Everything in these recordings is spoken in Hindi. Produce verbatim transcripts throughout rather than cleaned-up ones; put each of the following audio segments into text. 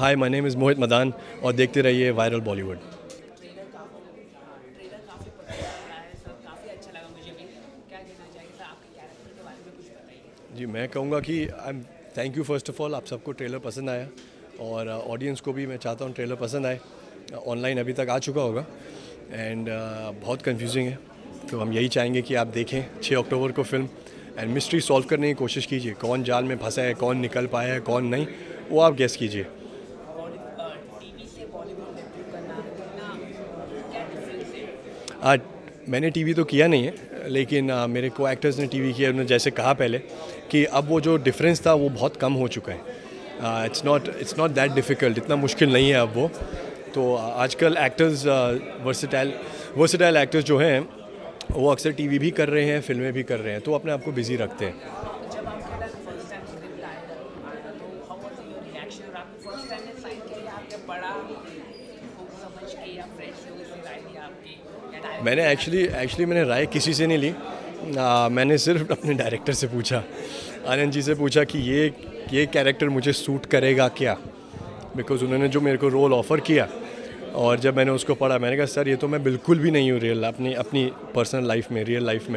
Hi, my name is Mohit Madan और देखते रहिए वायरल बॉलीवुड। ट्रेलर काफ़ी ट्रेलर काफ़ी पसंद आ रहा है सर, काफ़ी अच्छा लगा मुझे भी। क्या कहना चाहिए सर आपके कैरेक्टर के बारे में कुछ बताइए। जी, मैं कहूँगा कि I am thank you first of all, आप सबको ट्रेलर पसंद आया और ऑडियंस को भी मैं चाहता हूँ ट्रेलर पसंद आए। ऑनलाइन अभी तक आ चुका होगा एंड uh, बहुत कंफ्यूजिंग है, तो हम यही चाहेंगे कि आप देखें छः अक्टूबर को फिल्म एंड मिस्ट्री सॉल्व करने की कोशिश कीजिए। कौन जाल में फंसा है, कौन निकल पाया है, कौन नहीं, वो आप गेस कीजिए। टीवी से बॉलीवुड डेब्यू करना कितना क्या डिफरेंस है? आज मैंने टीवी तो किया नहीं है, लेकिन आ, मेरे को एक्टर्स ने टीवी किया। उन्होंने जैसे कहा पहले कि अब वो जो डिफरेंस था वो बहुत कम हो चुका है। It's not it's not that difficult, इतना मुश्किल नहीं है अब वो। तो आजकल एक्टर्स वर्सेटाइल वर्सेटाइल एक्टर्स जो हैं वो अक्सर टीवी भी कर रहे हैं, फिल्में भी कर रहे हैं, तो अपने आप को बिज़ी रखते हैं। जब आपका फर्स्ट टाइम स्क्रिप्ट आया आया तो हाउ वाज योर रिएक्शन? और आपने फर्स्ट टाइम में साइन किया या आपने पढ़ा सोच समझ के या फ्रेंड्स लोगों से राय ली आपकी या डायरेक्ट? मैंने एक्चुअली एक्चुअली मैंने राय किसी से नहीं ली। आ, मैंने सिर्फ अपने डायरेक्टर से पूछा, आनंद जी से पूछा कि ये ये कैरेक्टर मुझे सूट करेगा क्या, बिकॉज़ उन्होंने जो मेरे को रोल ऑफ़र किया और जब मैंने उसको पढ़ा मैंने कहा सर ये तो मैं बिल्कुल भी नहीं हूँ रियल अपनी अपनी पर्सनल लाइफ में, रियल लाइफ में।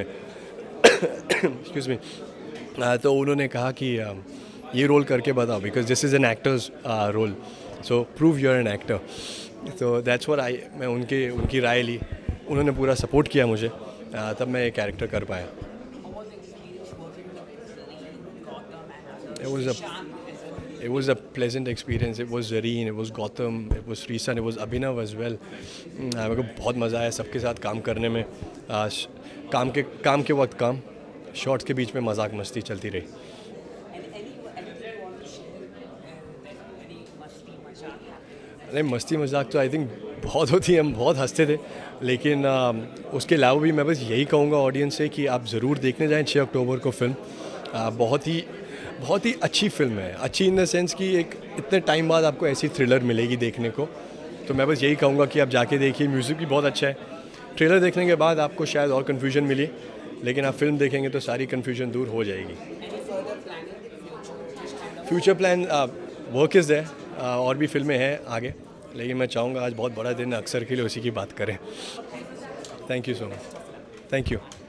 Excuse me. तो उन्होंने कहा कि आ, ये रोल करके बताओ, because this is an actor's role, so prove your an actor. तो दैट्स व्हाट आई मैं उनके उनकी राय ली, उन्होंने पूरा सपोर्ट किया मुझे, आ, तब मैं ये कैरेक्टर कर पाया। How was the experience working with Zareen, Gautam and It was a Shan as well? It was a pleasant experience. It was Zareen, it was Gautam, it was Srisan, it was Abhinav as well. Mm, मेरे को बहुत मज़ा आया सबके साथ काम करने में। आ, श- काम के काम के वक्त काम, शॉर्ट्स के बीच में मजाक मस्ती चलती रही। Any, any, anything you want to share? And then any musty mashaq happened? अरे मस्ती मजाक तो आई थिंक बहुत होती है, हम बहुत हंसते थे, लेकिन आ, उसके अलावा भी मैं बस यही कहूँगा ऑडियंस से कि आप ज़रूर देखने जाएँ छः अक्टूबर को फिल्म। आ, बहुत ही बहुत ही अच्छी फिल्म है, अच्छी इन द सेंस कि एक इतने टाइम बाद आपको ऐसी थ्रिलर मिलेगी देखने को। तो मैं बस यही कहूँगा कि आप जाके देखिए, म्यूज़िक भी बहुत अच्छा है। ट्रेलर देखने के बाद आपको शायद और कन्फ्यूजन मिली, लेकिन आप फिल्म देखेंगे तो सारी कन्फ्यूजन दूर हो जाएगी। Any further planning in the future? Just kind of future plan work is है, और भी फिल्में हैं आगे, लेकिन मैं चाहूँगा आज बहुत बड़ा दिन है, अक्सर के लिए उसी की बात करें। Thank you so much. Thank you.